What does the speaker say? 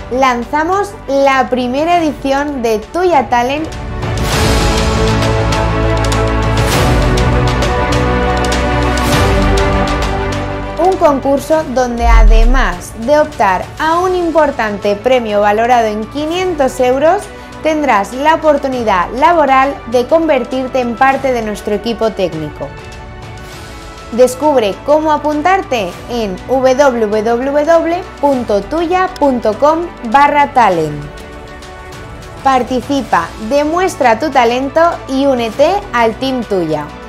lanzamos la primera edición de Tuya Talent, un concurso donde además de optar a un importante premio valorado en 500 euros, tendrás la oportunidad laboral de convertirte en parte de nuestro equipo técnico. Descubre cómo apuntarte en www.tuya.com/talent. Participa, demuestra tu talento y únete al Team Tuya.